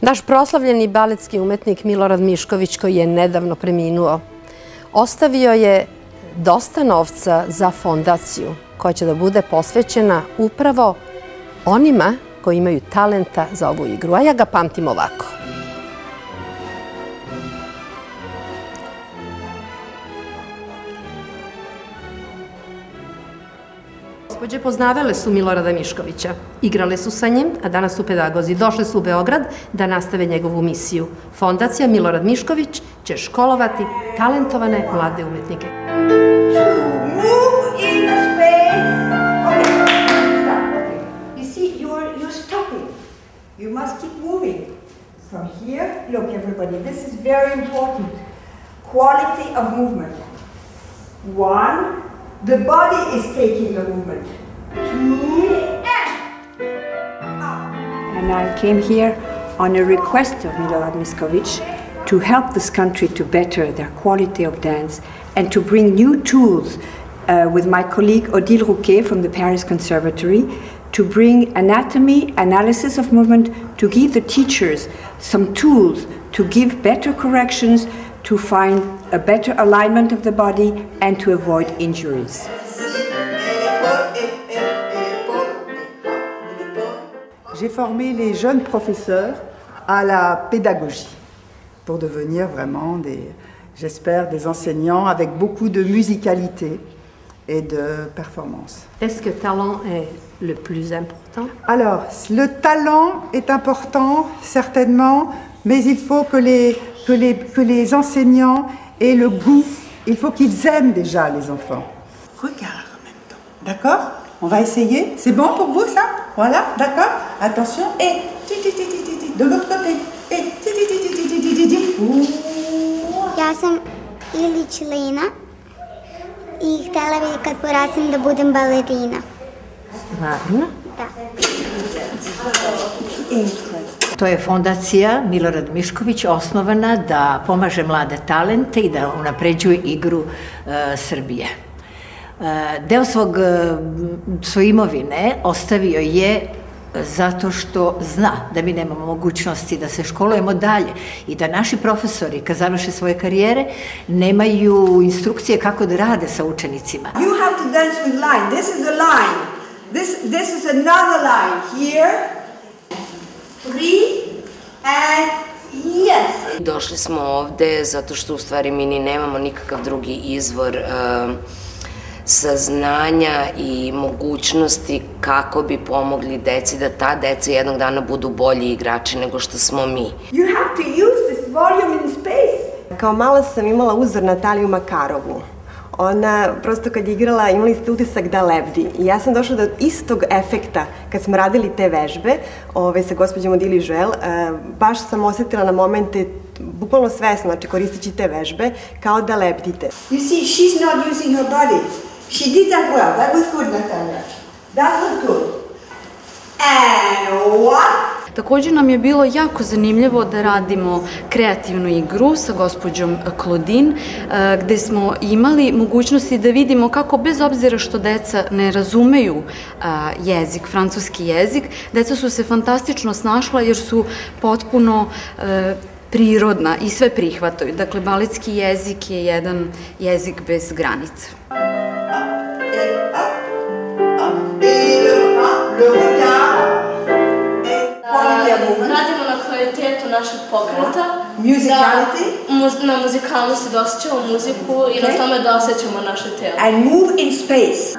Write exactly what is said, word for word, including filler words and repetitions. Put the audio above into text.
Naš proslavljeni baletski umetnik Milorad Mišković, koji je nedavno preminuo, ostavio je dosta novca za fondaciju koja će da bude posvećena upravo onima koji imaju talenta za ovu igru. A ja ga pamtim ovako. Gospođe poznavale su Milorada Miškovića, igrale su sa njim, a danas su pedagozi. Došle su u Beograd da nastave njegovu misiju. Fondacija Milorad Mišković će školovati talentovane mlade umetnike. You must keep moving. From here, look everybody, this is very important. Quality of movement. One, the body is taking the movement. Two, and up. And I came here on a request of Milorad Mišković to help this country to better their quality of dance and to bring new tools uh, with my colleague Odile Rouquet from the Paris Conservatory to bring anatomy, analysis of movement, to give the teachers some tools to give better corrections, to find a better alignment of the body and to avoid injuries. J'ai formé les jeunes professeurs à la pédagogie pour devenir vraiment des, j'espère, des enseignants avec beaucoup de musicalité et de performance. Est-ce que le talent est le plus important? Alors, le talent est important, certainement, mais il faut que les, que les, que les enseignants aient le goût, il faut qu'ils aiment déjà les enfants. Regarde en même temps, d'accord? On va essayer. C'est bon pour vous ça? Voilà, d'accord? Attention, et de l'autre côté. Et Ja sam Ilić Lina i htjela bih kad porastem da budem balerina. Stvarno? Da. To je fondacija Milorad Mišković osnovana da pomaže mlade talente i da unapređuje igru e, Srbije. E, deo svog, svoje imovine ostavio je zato što zna da mi nemamo mogućnosti da se školujemo dalje i da naši profesori, kad završe svoje karijere, nemaju instrukcije kako da rade sa učenicima. You have to dance with line. This is a line. This, this is another line. Here, three, and yes. Došli smo ovde zato što u stvari mi ni nemamo nikakav drugi izvor uh, saznanja i mogućnosti kako bi pomogli deci da ta deca jednog dana budu bolji igrači nego što smo mi. You have to use this volume in space. Kao mala sam imala uzor Nataliju Makarovu. Ona, prosto kad je igrala, imali ste utisak da lebdi. I ja sam došla do istog efekta kad smo radili te vežbe ove, sa gospođom Odile Joel. Baš sam osetila na momente, bukvalno svesno, znači koristeći te vežbe, kao da lebdite. You see, she's not using her body. She did that well. That was good, Natalia. That was good. And what? Također nam je bilo jako zanimljivo da radimo kreativnu igru sa gospođom Claudine, gde smo imali mogućnosti da vidimo kako, bez obzira što deca ne razumeju jezik, francuski jezik, deca su se fantastično snašla jer su potpuno prirodna i sve prihvataju. Dakle, baletski jezik je jedan jezik bez granica. Radimo na kvalitetu našeg pokreta, musicality, na muzikalnosti da osjećamo muziku i na tome da osjećamo naše telo. And move in space.